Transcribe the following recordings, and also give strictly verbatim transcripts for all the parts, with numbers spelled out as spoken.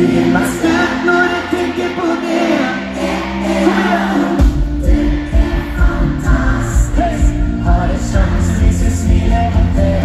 blir man stött när jag tänker på det. Det är fantastiskt. Har det känns vi så smiler mot det.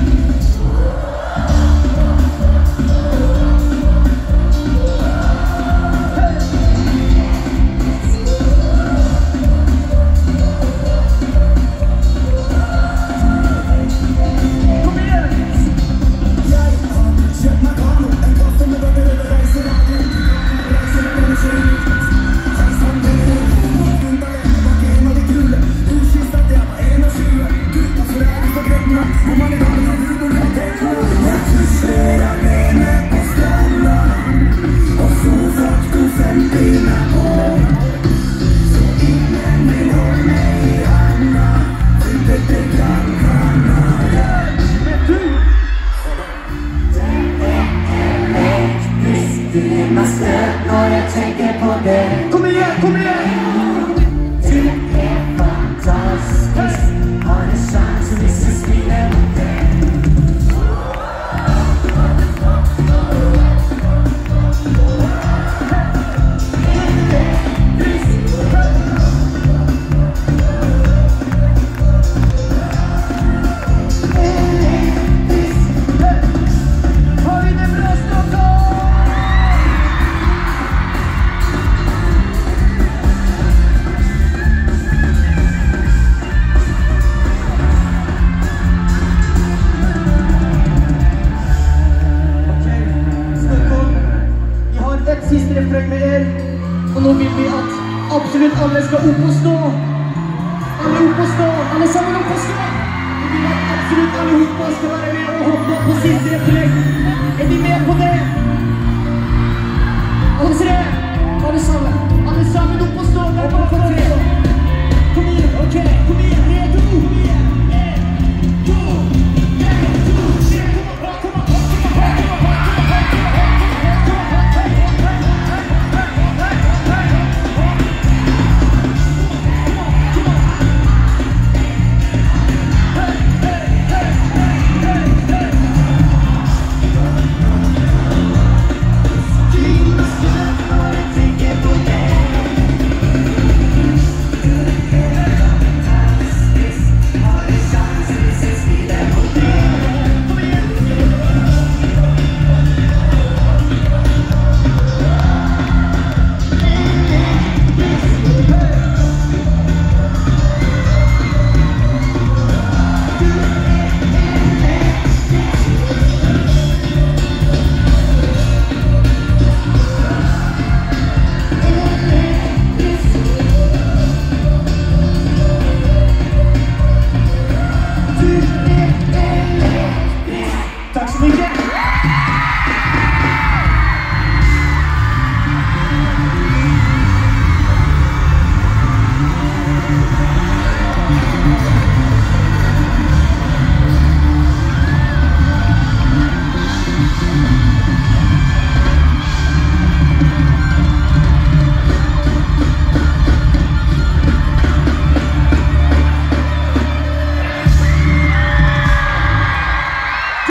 Blir man stött när jag tänker på det. Kom igen, kom igen! Det är fantastiskt. Har en chans att visa smilen mot det. Siste refreng med er. Og nå vil vi at absolutt alle skal opp og stå. Alle opp og stå. Alle sammen opp og stå. Vi vil at absolutt alle hoppa skal være med og hoppe på siste refreng. Er de med på det?